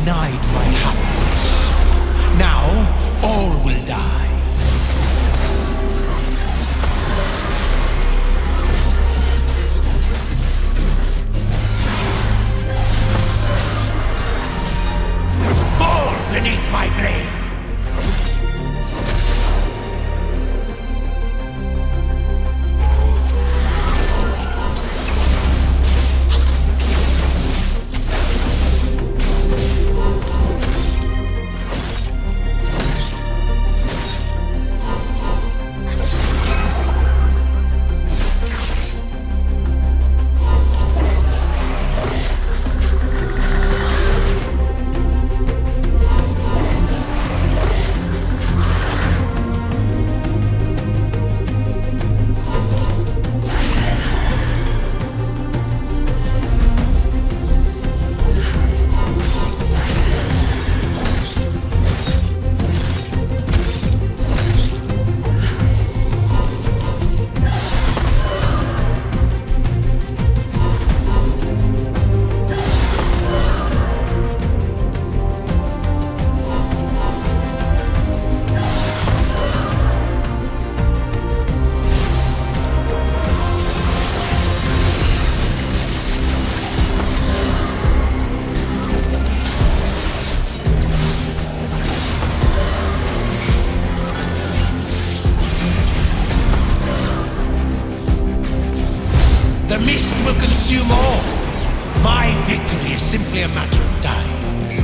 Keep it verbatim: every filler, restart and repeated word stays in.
denied my happiness. Now, all will die. Fall beneath my blade! The mist will consume all. My victory is simply a matter of time.